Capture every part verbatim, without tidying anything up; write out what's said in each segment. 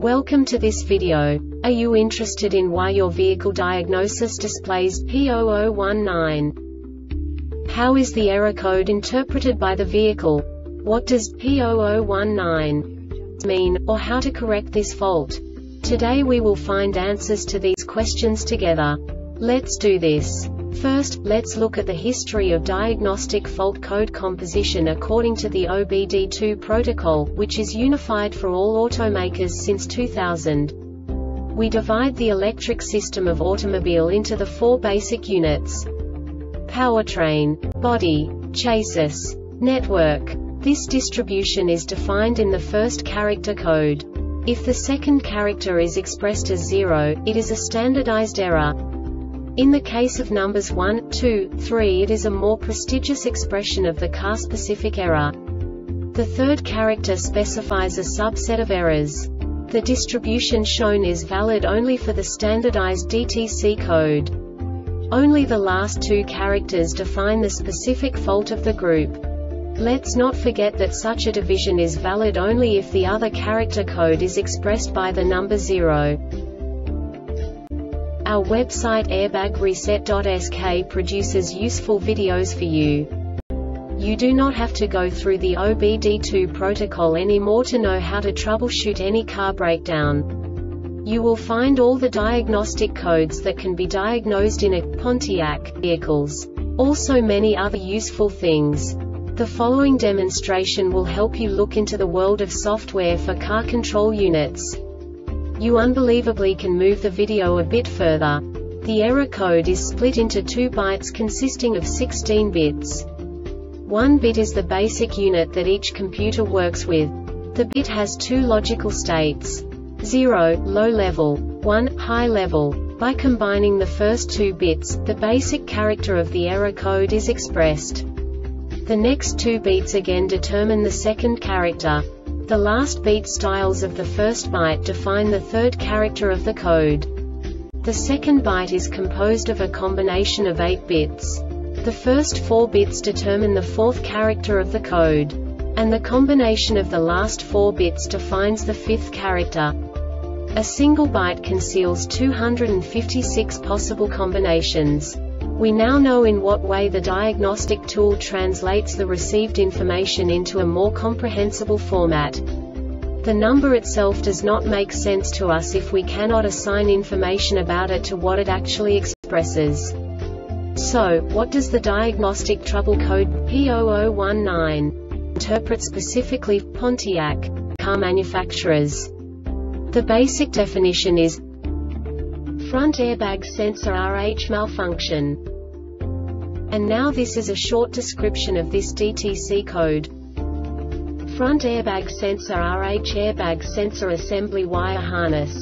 Welcome to this video. Are you interested in why your vehicle diagnosis displays P zero zero one nine? How is the error code interpreted by the vehicle? What does P zero zero one nine mean, or how to correct this fault? Today we will find answers to these questions together. Let's do this. First, let's look at the history of diagnostic fault code composition according to the O B D two protocol, which is unified for all automakers since two thousand. We divide the electric system of automobile into the four basic units: powertrain, body, chassis, network. This distribution is defined in the first character code. If the second character is expressed as zero, it is a standardized error. In the case of numbers one, two, three, it is a more prestigious expression of the car-specific error. The third character specifies a subset of errors. The distribution shown is valid only for the standardized D T C code. Only the last two characters define the specific fault of the group. Let's not forget that such a division is valid only if the other character code is expressed by the number zero. Our website airbag reset dot S K produces useful videos for you. You do not have to go through the O B D two protocol anymore to know how to troubleshoot any car breakdown. You will find all the diagnostic codes that can be diagnosed in a Pontiac vehicles. Also many other useful things. The following demonstration will help you look into the world of software for car control units. You unbelievably can move the video a bit further. The error code is split into two bytes consisting of sixteen bits. One bit is the basic unit that each computer works with. The bit has two logical states: zero, low level, one, high level. By combining the first two bits, the basic character of the error code is expressed. The next two bits again determine the second character. The last beat styles of the first byte define the third character of the code. The second byte is composed of a combination of eight bits. The first four bits determine the fourth character of the code. And the combination of the last four bits defines the fifth character. A single byte conceals two hundred fifty-six possible combinations. We now know in what way the diagnostic tool translates the received information into a more comprehensible format. The number itself does not make sense to us if we cannot assign information about it to what it actually expresses. So, what does the diagnostic trouble code P zero zero one nine interpret specifically for Pontiac car manufacturers? The basic definition is front airbag sensor R H malfunction. And now this is a short description of this D T C code. Front airbag sensor R H airbag sensor assembly wire harness.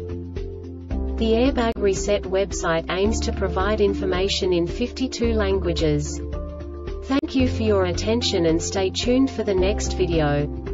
The Airbag Reset website aims to provide information in fifty-two languages. Thank you for your attention and stay tuned for the next video.